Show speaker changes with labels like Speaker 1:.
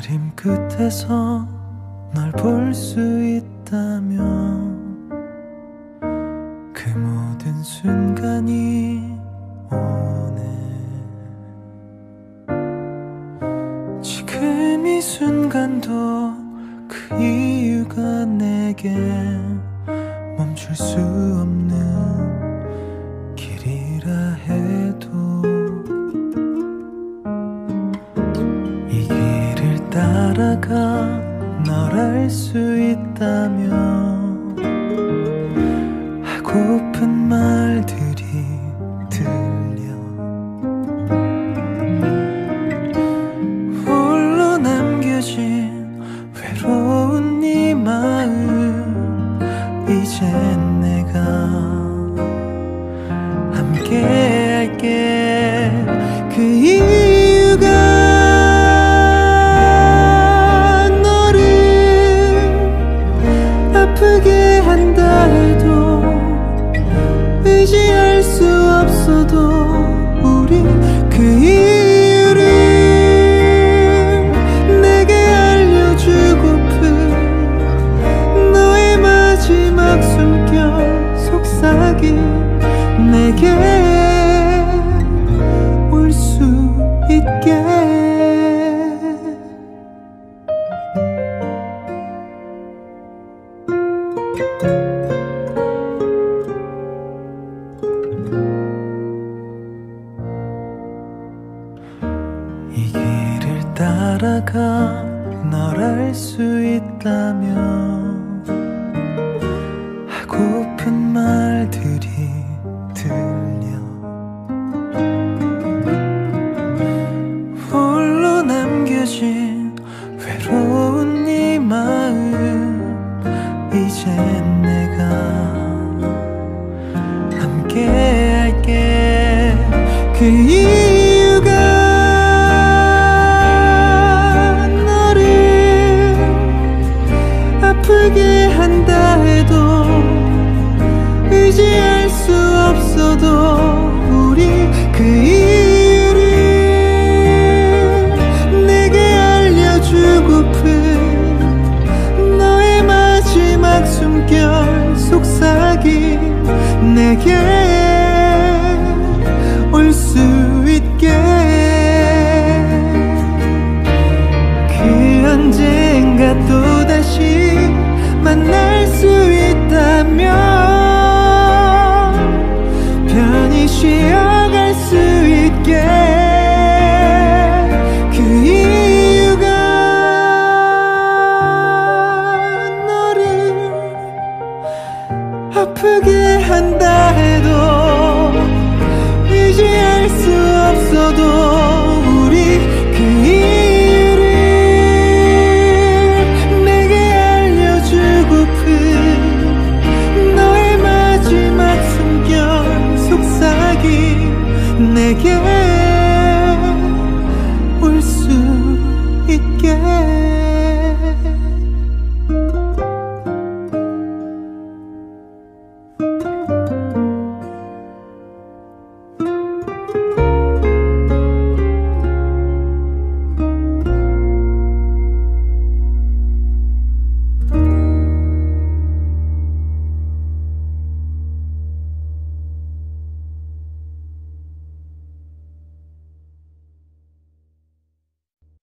Speaker 1: 그림 끝에서 널 볼 수 있다면 그 모든 순간이 오네. 지금 이 순간도 그 이유가 내게 멈출 수 없는 길이라 해도 이 길을 따라가 널 알 수 있다면 하고픈 말들이 들려 홀로 남겨진 외로운 네 마음 이젠 내가 함께 할게. 그 이유가 아프게 한다 해도 의지할 수 없어도 우리 그 이유를 내게 알려주고픈 너의 마지막 숨결 속삭임 내게 올 수 있게. 이 길을 따라가 널 알 수 있다면 하고픈 말들이 들려 홀로 남겨진